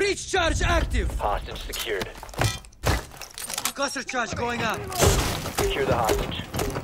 Breach charge active! Hostage secured. Cluster charge going up. Secure the hostage.